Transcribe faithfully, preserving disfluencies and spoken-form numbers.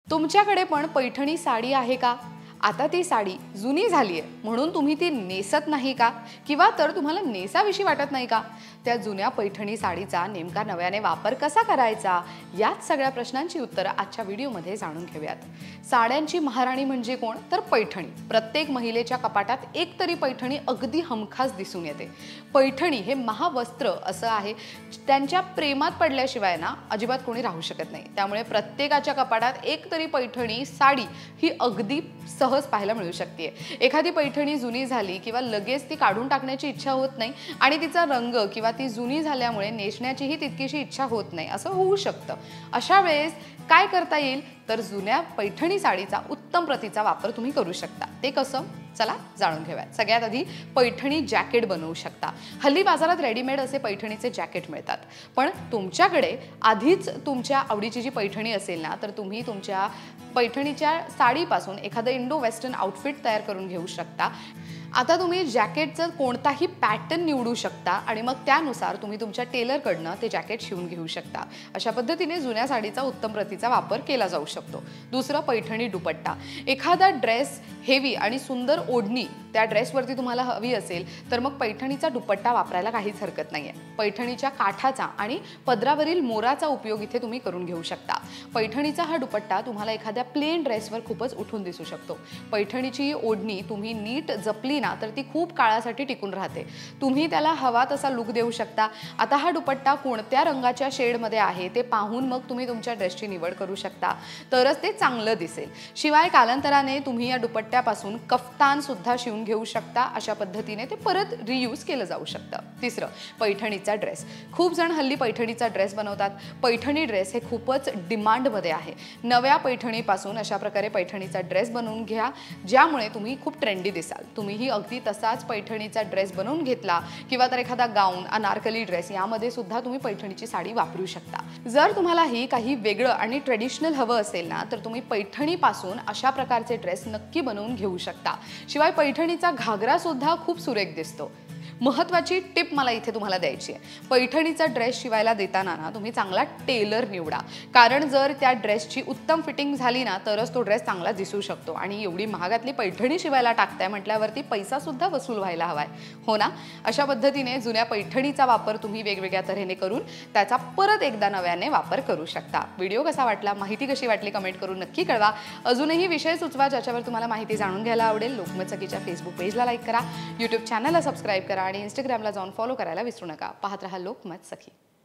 तुमच्याकडे पण पैठणी साडी आहे का? आता ती साडी जुनी झाली आहे म्हणून तुम्ही ती नेसत नाही का? किंवा तर तुम्हाला नेसाविषयी वाटत नाही का? त्या जुन्या पैठणी साडीचा नेमका नव्याने वापर कसा करायचा? याच सगळ्या प्रश्नांची उत्तरं आजच्या व्हिडिओमध्ये जाणून घेऊयात. साड्यांची महाराणी म्हणजे कोण? तर पैठणी. प्रत्येक महिलेच्या कपाटात एक तरी पैठणी अगदी हमखास दिसून येते. पैठणी हे महावस्त्र असं आहे, त्यांच्या प्रेमात पडल्याशिवाय ना अजिबात कोणी राहू शकत नाही. त्यामुळे प्रत्येकाच्या कपाटात एक तरी पैठणी साडी ही अगदी सहज पाहायला मिळू शकते. एखादी पैठणी जुनी झाली किंवा लगेच ती काढून टाकण्याची इच्छा होत नाही आणि तिचा रंग किंवा ती जुनी झाल्यामुळे नेसण्याचीही तितकीशी इच्छा होत नाही असं होऊ शकतं. अशा वेळेस काय करता येईल? तर जुन्या पैठणी साडीचा उत्तम प्रतीचा वापर तुम्ही करू शकता. ते कसं? चला जाणून घेऊयात. सगळ्यात आधी पैठणी जॅकेट बनवू शकता. हल्ली बाजारात रेडीमेड असे पैठणीचे जॅकेट मिळतात. पण तुमच्याकडे आधीच तुमच्या आवडीची जी पैठणी असेल ना तर तुम्ही तुमच्या पैठणीच्या साडीपासून एखादं इंडो वेस्टर्न आउटफिट तयार करून घेऊ शकता. आता तुम्ही जॅकेटचं कोणताही पॅटर्न निवडू शकता आणि मग त्यानुसार तुम्ही तुमच्या टेलरकडनं ते जॅकेट शिवून घेऊ शकता. अशा पद्धतीने जुन्या साडीचा उत्तम प्रतीचा वापर केला जाऊ शकतो. दुसरं पैठणी दुपट्टा. एखादा ड्रेस हेवी आणि सुंदर ओढणी त्या ड्रेसवरती तुम्हाला हवी असेल तर मग पैठणीचा दुपट्टा वापरायला काहीच हरकत नाहीये. पैठणीच्या काठाचा आणि पदरावरील मोराचा उपयोग इथे तुम्ही करून घेऊ शकता. पैठणीचा हा दुपट्टा तुम्हाला एखाद्या प्लेन ड्रेसवर खूपच उठून दिसू शकतो. पैठणीची ओढणी तुम्ही नीट जपली ना तर ती खूप काळासाठी टिकून राहते. तुम्ही त्याला हवा तसा लुक देऊ शकता. आता हा दुपट्टा कोणत्या रंगाच्या शेडमध्ये आहे ते पाहून मग तुम्ही तुमच्या ड्रेसची निवड करू शकता, तरच ते चांगलं दिसेल. शिवाय कालांतराने तुम्ही या दुपट्ट्यापासून कफ्तान सुद्धा शिवून घेऊ शकता. अशा पद्धतीने ते परत रियूज केलं जाऊ शकतं. तिसरं पैठणीचा ड्रेस. खूप जण हल्ली पैठणीचा ड्रेस बनवतात. पैठणी ड्रेस हे खूपच डिमांडमध्ये आहे. नव्या पैठणीपासून अशा प्रकारे पैठणीचा ड्रेस बनवून घ्या ज्यामुळे तुम्ही खूप ट्रेंडी दिसाल. तुम्हीही अगदी तसाच पैठणीचा ड्रेस बनवून घेतला किंवा तर एखादा गाऊन, अनारकली ड्रेस यामध्ये सुद्धा तुम्ही पैठणीची साडी वापरू शकता. जर तुम्हालाही काही वेगळं आणि ट्रेडिशनल हवं असेल ना तर तुम्ही पैठणीपासून अशा प्रकारचे ड्रेस नक्की बनवून घेऊ शकता. शिवाय पैठणीचा घागरा सुद्धा खूप सुरेख दिसतो. महत्त्वाची टिप मला इथे तुम्हाला द्यायची आहे. पैठणीचा ड्रेस शिवायला देताना ना तुम्ही चांगला टेलर निवडा. कारण जर त्या ड्रेसची उत्तम फिटिंग झाली ना तरच तो ड्रेस चांगला दिसू शकतो. आणि एवढी महागातली पैठणी शिवायला टाकताय म्हटल्यावरती पैसा सुद्धा वसूल व्हायला हवाय, हो ना? अशा पद्धतीने जुन्या पैठणीचा वापर तुम्ही वेगवेगळ्या तऱ्हेने करून त्याचा परत एकदा नव्याने वापर करू शकता. व्हिडिओ कसा वाटला, माहिती कशी वाटली कमेंट करून नक्की कळवा. अजूनही विषय सुचवा ज्याच्यावर तुम्हाला माहिती जाणून घ्यायला आवडेल. लोकमत सखीच्या फेसबुक पेजला लाईक करा, यूट्यूब चॅनलला सबस्क्राईब करा आणि इंस्टाग्रामला जाऊन फॉलो करायला विसरू नका. पाहत रहा लोकमत सखी.